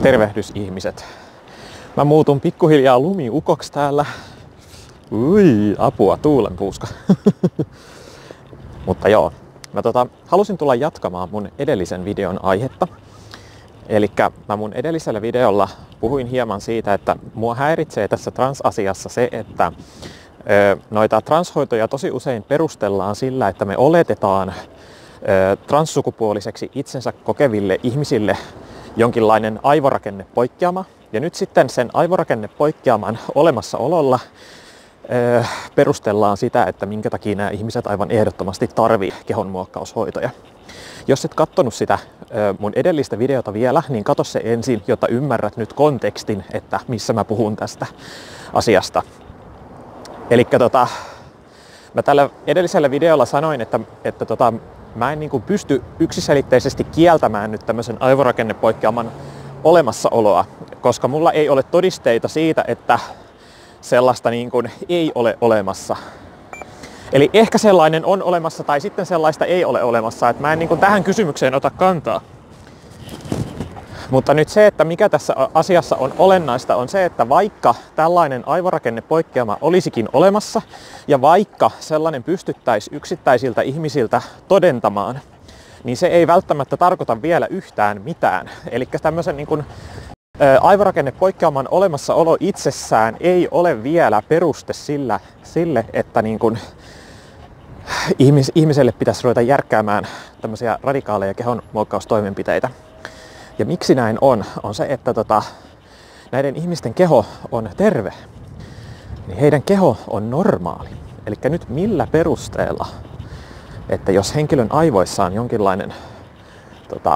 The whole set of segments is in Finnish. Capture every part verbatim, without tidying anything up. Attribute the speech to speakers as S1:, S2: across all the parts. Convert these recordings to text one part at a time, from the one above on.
S1: Tervehdys ihmiset. Mä muutun pikkuhiljaa lumiukoksi täällä. Ui, apua, tuulenpuuska. Mutta joo, mä tota, halusin tulla jatkamaan mun edellisen videon aihetta. Elikkä mä mun edellisellä videolla puhuin hieman siitä, että mua häiritsee tässä transasiassa se, että ö, noita transhoitoja tosi usein perustellaan sillä, että me oletetaan ö, transsukupuoliseksi itsensä kokeville ihmisille jonkinlainen aivorakennepoikkeama. Ja nyt sitten sen aivorakennepoikkeaman olemassaololla ö, perustellaan sitä, että minkä takia nämä ihmiset aivan ehdottomasti tarvii kehonmuokkaushoitoja. Jos et katsonut sitä ö, mun edellistä videota vielä, niin katso se ensin, jotta ymmärrät nyt kontekstin, että missä mä puhun tästä asiasta. Elikkä tota, mä tällä edellisellä videolla sanoin, että, että tota, mä en niin kuin pysty yksiselitteisesti kieltämään nyt tämmöisen aivorakennepoikkeaman olemassaoloa, koska mulla ei ole todisteita siitä, että sellaista niin kuin ei ole olemassa. Eli ehkä sellainen on olemassa tai sitten sellaista ei ole olemassa, että mä en niin kuin tähän kysymykseen ota kantaa. Mutta nyt se, että mikä tässä asiassa on olennaista, on se, että vaikka tällainen aivorakennepoikkeama olisikin olemassa ja vaikka sellainen pystyttäisiin yksittäisiltä ihmisiltä todentamaan, niin se ei välttämättä tarkoita vielä yhtään mitään. Eli tämmöisen niin kuin aivorakennepoikkeaman olemassaolo itsessään ei ole vielä peruste sillä, sille, että niin kuin ihmis, ihmiselle pitäisi ruveta järkkäämään tämmöisiä radikaaleja kehonmuokkaustoimenpiteitä. Ja miksi näin on, on se, että tota, näiden ihmisten keho on terve, niin heidän keho on normaali. Eli nyt millä perusteella, että jos henkilön aivoissa on jonkinlainen tota,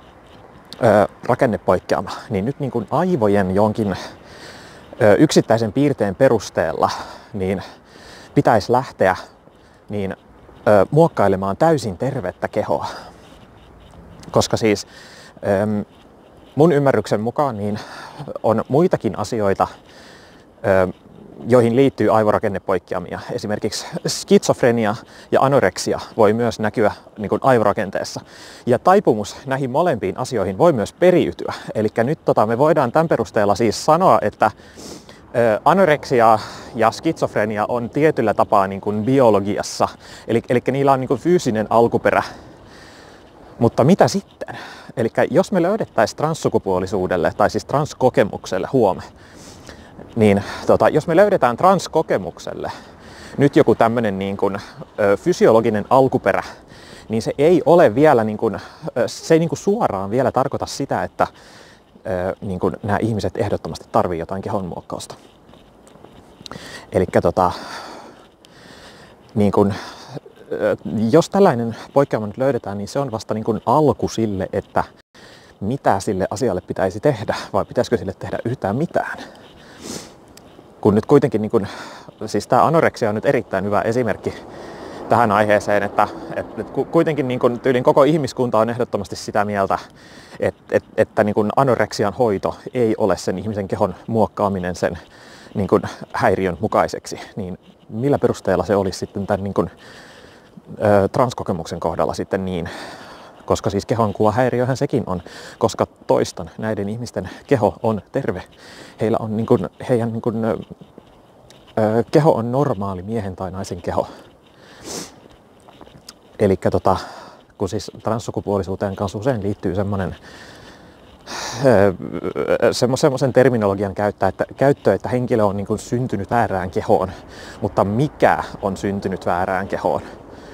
S1: ö, rakennepoikkeama, niin nyt niin kuin aivojen jonkin ö, yksittäisen piirteen perusteella niin pitäisi lähteä niin, ö, muokkailemaan täysin tervettä kehoa. Koska siis ö, mun ymmärryksen mukaan niin on muitakin asioita, ö, joihin liittyy aivorakennepoikkeamia. Esimerkiksi skitsofrenia ja anoreksia voi myös näkyä niin kuin aivorakenteessa. Ja taipumus näihin molempiin asioihin voi myös periytyä. Eli nyt tota, me voidaan tämän perusteella siis sanoa, että ö, anoreksia ja skitsofrenia on tietyllä tapaa niin kuin biologiassa. Eli, eli niillä on niin kuin fyysinen alkuperä. Mutta mitä sitten? Eli jos me löydettäisiin transsukupuolisuudelle tai siis transkokemukselle huome, niin tota, jos me löydetään transkokemukselle nyt joku tämmöinen niin kuin, ö, fysiologinen alkuperä, niin se ei ole vielä, niin kuin, ö, se ei niin kuin suoraan vielä tarkoita sitä, että ö, niin kuin nämä ihmiset ehdottomasti tarvii jotain kehonmuokkausta. Elikkä tota, niin kuin, ö, jos tällainen poikkeama nyt löydetään, niin se on vasta niin kuin alku sille, että mitä sille asialle pitäisi tehdä, vai pitäisikö sille tehdä yhtään mitään. Kun nyt kuitenkin, niin kun, siis tämä anoreksia on nyt erittäin hyvä esimerkki tähän aiheeseen, että, että kuitenkin niin kun tyylin koko ihmiskunta on ehdottomasti sitä mieltä, että, että, että niin kun anoreksian hoito ei ole sen ihmisen kehon muokkaaminen sen niin kun häiriön mukaiseksi. Niin millä perusteella se olisi sitten tämän niin kun, ö, transkokemuksen kohdalla sitten niin? Koska siis kehonkuvahäiriöhän sekin on, koska toistan, näiden ihmisten keho on terve. Heillä on niin kuin, heidän niin kuin, ö, keho on normaali miehen tai naisen keho. Elikkä tota, kun siis transsukupuolisuuteen kanssa usein liittyy semmoinen semmoisen terminologian käyttö, että, käyttö, että henkilö on niin kuin syntynyt väärään kehoon, mutta mikä on syntynyt väärään kehoon?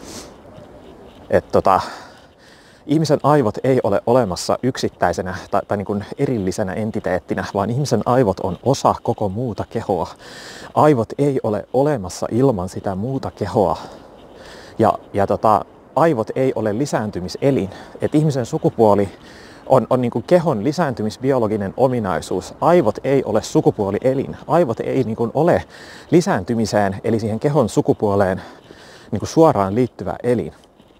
S1: Et tota, ihmisen aivot ei ole olemassa yksittäisenä tai, tai niin kuin erillisenä entiteettinä, vaan ihmisen aivot on osa koko muuta kehoa. Aivot ei ole olemassa ilman sitä muuta kehoa. Ja, ja tota, aivot ei ole lisääntymiselin. Et ihmisen sukupuoli on, on niin kuin kehon lisääntymisbiologinen ominaisuus. Aivot ei ole sukupuolielin. Aivot ei niin kuin ole lisääntymiseen, eli siihen kehon sukupuoleen niin kuin suoraan liittyvä elin.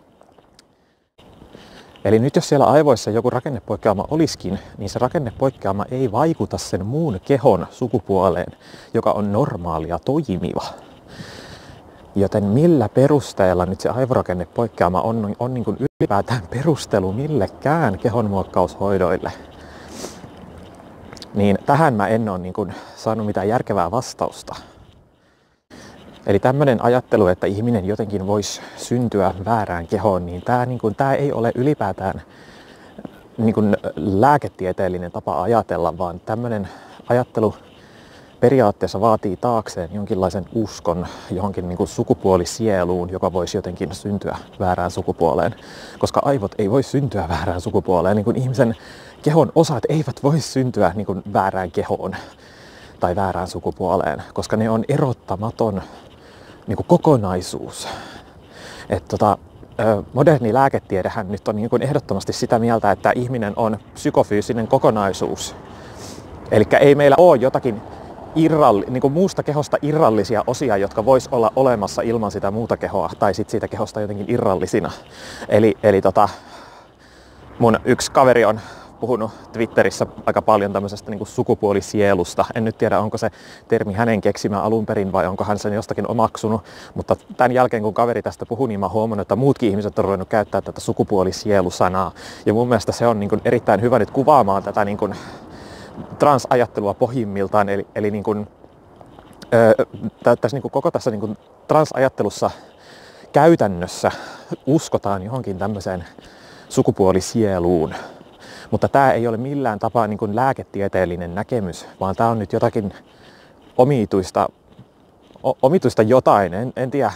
S1: Eli nyt jos siellä aivoissa joku rakennepoikkeama olisikin, niin se rakennepoikkeama ei vaikuta sen muun kehon sukupuoleen, joka on normaali ja toimiva. Joten millä perusteella nyt se aivorakennepoikkeama on, on niin kuin ylipäätään perustelu millekään kehonmuokkaushoidoille? Niin tähän mä en ole niin kuin saanut mitään järkevää vastausta. Eli tämmöinen ajattelu, että ihminen jotenkin voisi syntyä väärään kehoon, niin tämä niin kuin, tämä ei ole ylipäätään niin kuin lääketieteellinen tapa ajatella, vaan tämmöinen ajattelu periaatteessa vaatii taakseen jonkinlaisen uskon johonkin niin kuin sukupuolisieluun, joka voisi jotenkin syntyä väärään sukupuoleen. Koska aivot ei voi syntyä väärään sukupuoleen, niin kuin ihmisen kehon osat eivät voi syntyä niin kuin väärään kehoon tai väärään sukupuoleen, koska ne on erottamaton niin kuin kokonaisuus. Et tota, moderni lääketiedehän nyt on niin kuin ehdottomasti sitä mieltä, että ihminen on psykofyysinen kokonaisuus. Eli ei meillä ole jotakin irralli, niin kuin muusta kehosta irrallisia osia, jotka vois olla olemassa ilman sitä muuta kehoa, tai sit siitä kehosta jotenkin irrallisina. Eli, eli tota, mun yksi kaveri on puhunut Twitterissä aika paljon tämmöisestä niin kuin sukupuolisielusta. En nyt tiedä, onko se termi hänen keksimä alun perin vai onko hän sen jostakin omaksunut, mutta tämän jälkeen kun kaveri tästä puhui, niin mä huomannut, että muutkin ihmiset on ruvennut käyttää tätä sukupuolisielu-sanaa. Ja mun mielestä se on niin kuin erittäin hyvä nyt kuvaamaan tätä niin kuin transajattelua pohjimmiltaan, eli, eli niin kuin, ö, tässä niin kuin koko tässä niin kuin transajattelussa käytännössä uskotaan johonkin tämmöiseen sukupuolisieluun. Mutta tämä ei ole millään tapaa niin kuin lääketieteellinen näkemys, vaan tämä on nyt jotakin omituista, o, omituista jotain, en, en tiedä.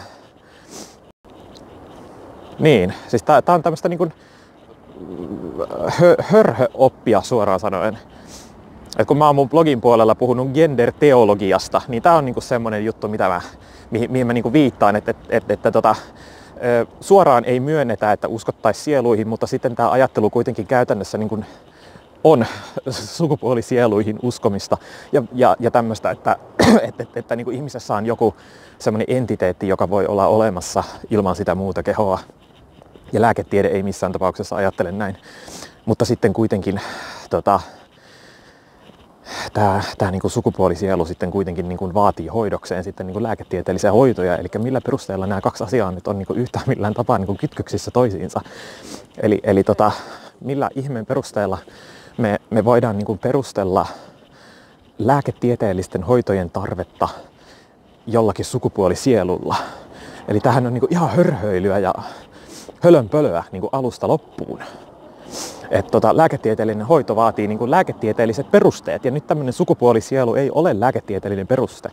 S1: Niin, siis tämä on tämmöistä niin kuin hö, hörhöoppia suoraan sanoen. Et kun mä oon mun blogin puolella puhunut gender-teologiasta, niin tää on niinku semmonen juttu, mitä mä, mihin, mihin mä niinku viittaan, että et, et, et, tota, suoraan ei myönnetä, että uskottaisiin sieluihin, mutta sitten tämä ajattelu kuitenkin käytännössä niinku on sukupuolisieluihin uskomista ja, ja, ja tämmöistä, että, että, että, että niinku ihmisessä on joku semmoinen entiteetti, joka voi olla olemassa ilman sitä muuta kehoa. Ja lääketiede ei missään tapauksessa ajattele näin, mutta sitten kuitenkin tota, Tämä, tämä niin kuin sukupuolisielu sitten kuitenkin niin kuin vaatii hoidokseen sitten niin kuin lääketieteellisiä hoitoja, eli millä perusteella nämä kaksi asiaa nyt on niin kuin yhtään millään tapaa niin kuin kytköksissä toisiinsa. Eli, eli tota, millä ihmeen perusteella me, me voidaan niin kuin perustella lääketieteellisten hoitojen tarvetta jollakin sukupuolisielulla. Eli tämähän on niin kuin ihan hörhöilyä ja hölönpölöä niin kuin alusta loppuun. Että tota, lääketieteellinen hoito vaatii niin kuin lääketieteelliset perusteet, ja nyt tämmöinen sukupuolisielu ei ole lääketieteellinen peruste.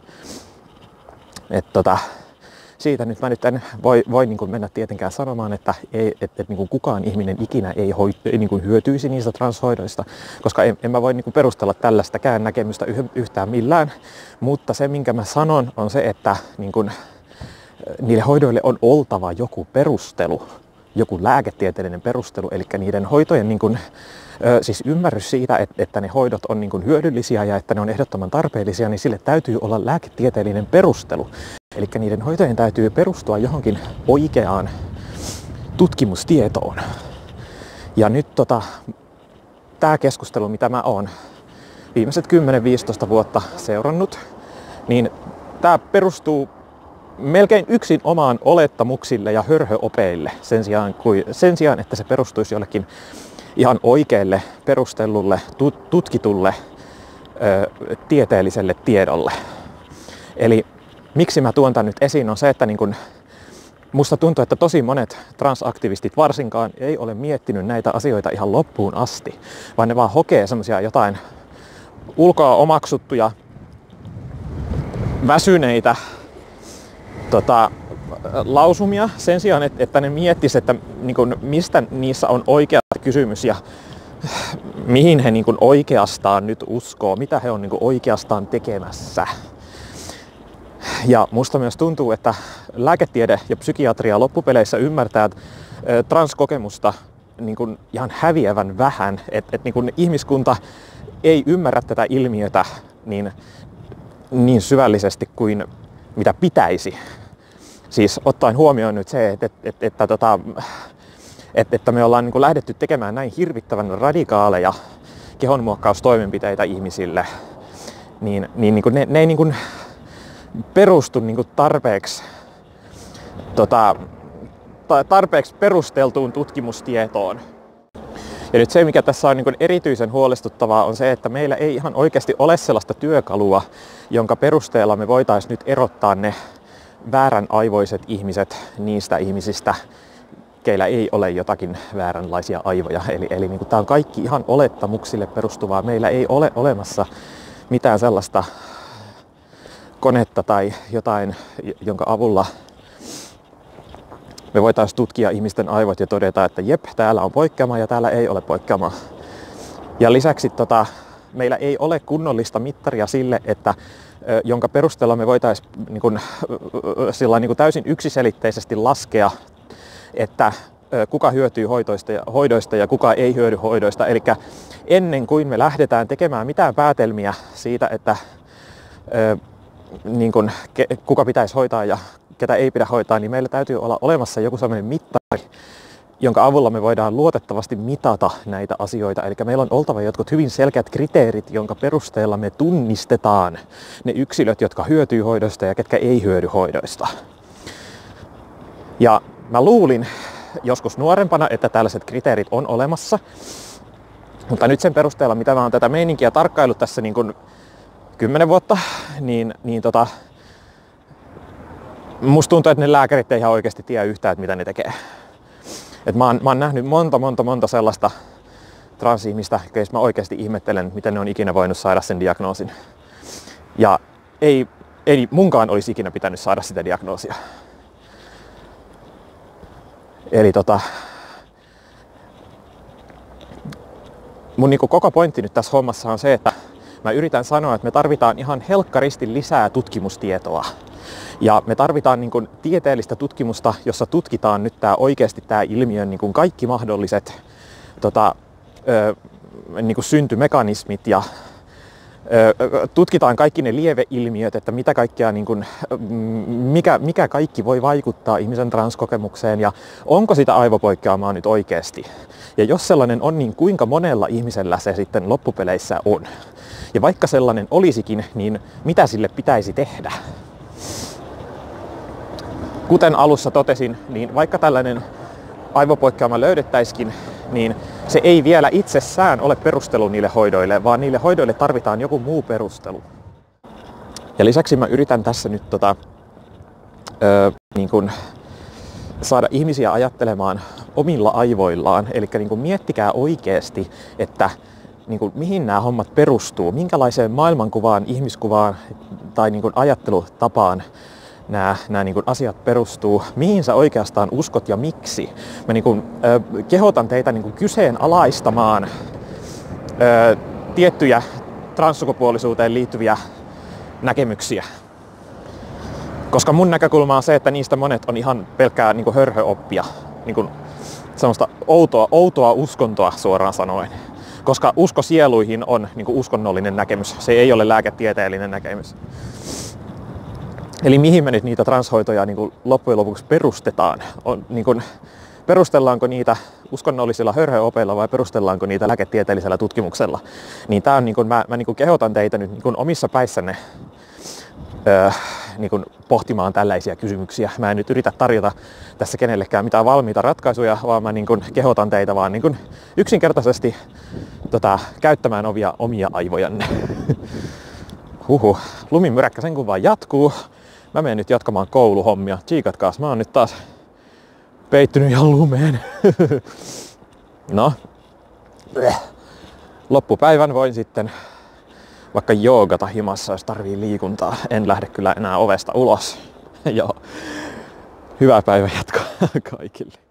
S1: Et tota, siitä nyt mä nyt en voi, voi niin kuin mennä tietenkään sanomaan, että, ei, et, et, niin kuin kukaan ihminen ikinä ei, hoi, ei niin kuin hyötyisi niistä transhoidoista, koska en, en mä voi niin kuin perustella tällaistakään näkemystä yhtään millään. Mutta se, minkä mä sanon, on se, että niin kuin, niille hoidoille on oltava joku perustelu. Joku lääketieteellinen perustelu, eli niiden hoitojen niin kuin, ö, siis ymmärrys siitä, että, että ne hoidot on niin kuin hyödyllisiä ja että ne on ehdottoman tarpeellisia, niin sille täytyy olla lääketieteellinen perustelu. Eli niiden hoitojen täytyy perustua johonkin oikeaan tutkimustietoon. Ja nyt tota, tämä keskustelu, mitä mä oon viimeiset kymmenen viisitoista vuotta seurannut, niin tämä perustuu melkein yksin omaan olettamuksille ja hörhöopeille sen sijaan, kuin, sen sijaan, että se perustuisi jollekin ihan oikealle, perustellulle, tut, tutkitulle, ö, tieteelliselle tiedolle. Eli miksi mä tuon tämän nyt esiin on se, että niin kun, musta tuntuu, että tosi monet transaktivistit varsinkaan ei ole miettinyt näitä asioita ihan loppuun asti, vaan ne vaan hokee semmoisia jotain ulkoa omaksuttuja, väsyneitä, Tota, lausumia sen sijaan, että, että ne miettisivät, että niin kuin, mistä niissä on oikea kysymys ja mihin he niin kuin, oikeastaan nyt uskoo, mitä he on niin kuin, oikeastaan tekemässä. Ja musta myös tuntuu, että lääketiede ja psykiatria loppupeleissä ymmärtää transkokemusta niin kuin, ihan häviävän vähän, että et, niin kuin, ihmiskunta ei ymmärrä tätä ilmiötä niin, niin syvällisesti kuin mitä pitäisi. Siis ottaen huomioon nyt se, että, että, että, että, tota, että, että me ollaan niin kuin lähdetty tekemään näin hirvittävän radikaaleja kehonmuokkaustoimenpiteitä ihmisille, niin, niin, niin kuin ne, ne ei niin kuin perustu niin kuin tarpeeksi, tota, tarpeeksi perusteltuun tutkimustietoon. Ja nyt se, mikä tässä on niin kuin erityisen huolestuttavaa, on se, että meillä ei ihan oikeasti ole sellaista työkalua, jonka perusteella me voitaisiin nyt erottaa ne väärän aivoiset ihmiset niistä ihmisistä, keillä ei ole jotakin vääränlaisia aivoja. Eli, eli niin kuin tämä on kaikki ihan olettamuksille perustuvaa. Meillä ei ole olemassa mitään sellaista konetta tai jotain, jonka avulla me voitaisiin tutkia ihmisten aivot ja todeta, että jep, täällä on poikkeama ja täällä ei ole poikkeama. Ja lisäksi tota, meillä ei ole kunnollista mittaria sille, että jonka perusteella me voitaisiin niin kuin, sillä niin kuin täysin yksiselitteisesti laskea, että kuka hyötyy hoidoista ja, hoidoista ja kuka ei hyödy hoidoista. Eli ennen kuin me lähdetään tekemään mitään päätelmiä siitä, että niin kuin, kuka pitäisi hoitaa ja ketä ei pidä hoitaa, niin meillä täytyy olla olemassa joku sellainen mittari, jonka avulla me voidaan luotettavasti mitata näitä asioita. Eli meillä on oltava jotkut hyvin selkeät kriteerit, jonka perusteella me tunnistetaan ne yksilöt, jotka hyötyy hoidoista ja ketkä ei hyödy hoidoista. Ja mä luulin joskus nuorempana, että tällaiset kriteerit on olemassa. Mutta nyt sen perusteella, mitä mä oon tätä meininkiä tarkkaillut tässä niin kuin kymmenen vuotta, niin, niin tota, musta tuntuu, että ne lääkärit ei ihan oikeasti tiedä yhtään, että mitä ne tekee. Et mä, oon, mä oon nähnyt monta, monta, monta sellaista transihmistä, keistä mä oikeasti ihmettelen, miten ne on ikinä voinut saada sen diagnoosin. Ja ei, ei munkaan olisi ikinä pitänyt saada sitä diagnoosia. Eli tota, mun niinku koko pointti nyt tässä hommassa on se, että mä yritän sanoa, että me tarvitaan ihan helkkaristi lisää tutkimustietoa. Ja me tarvitaan niin kuin tieteellistä tutkimusta, jossa tutkitaan nyt tää oikeasti tämä ilmiön niin kuin kaikki mahdolliset tota, ö, niin kuin syntymekanismit ja ö, tutkitaan kaikki ne lieveilmiöt, että mitä kaikkea, niin kuin, mikä, mikä kaikki voi vaikuttaa ihmisen transkokemukseen ja onko sitä aivopoikkeamaa nyt oikeasti. Ja jos sellainen on, niin kuinka monella ihmisellä se sitten loppupeleissä on. Ja vaikka sellainen olisikin, niin mitä sille pitäisi tehdä? Kuten alussa totesin, niin vaikka tällainen aivopoikkeama löydettäisikin, niin se ei vielä itsessään ole perustelu niille hoidoille, vaan niille hoidoille tarvitaan joku muu perustelu. Ja lisäksi mä yritän tässä nyt tota, ö, niin kun saada ihmisiä ajattelemaan omilla aivoillaan. Eli niin kun miettikää oikeasti, että niin kun, mihin nämä hommat perustuu, minkälaiseen maailmankuvaan, ihmiskuvaan tai niin kun ajattelutapaan nämä, nämä niin kuin asiat perustuu, mihin sä oikeastaan uskot ja miksi. Mä niin kuin, ö, kehotan teitä niin kuin kyseenalaistamaan ö, tiettyjä transsukupuolisuuteen liittyviä näkemyksiä. Koska mun näkökulma on se, että niistä monet on ihan pelkkää niin kuin hörhöoppia, niin kuin semmoista outoa, outoa uskontoa suoraan sanoen. Koska usko sieluihin on niin kuin uskonnollinen näkemys, se ei ole lääketieteellinen näkemys. Eli mihin me nyt niitä transhoitoja niin kuin loppujen lopuksi perustetaan? On, niin kuin, perustellaanko niitä uskonnollisilla hörhöopeilla vai perustellaanko niitä lääketieteellisellä tutkimuksella? Niin tää on, niin kuin, mä, mä niin kuin kehotan teitä nyt niin kuin omissa päissänne öö, niin kuin pohtimaan tällaisia kysymyksiä. Mä en nyt yritä tarjota tässä kenellekään mitään valmiita ratkaisuja, vaan mä niin kuin kehotan teitä vaan niin kuin yksinkertaisesti tota, käyttämään ovia, omia aivojanne. Huhu, lumimyräkkä sen kun vaan jatkuu. Mä menen nyt jatkamaan kouluhommia. Tsiikatkaas, mä oon nyt taas peittynyt ihan lumeen. No, loppupäivän voin sitten vaikka joogata himassa, jos tarvii liikuntaa. En lähde kyllä enää ovesta ulos. Joo, hyvää päivän jatkoa kaikille.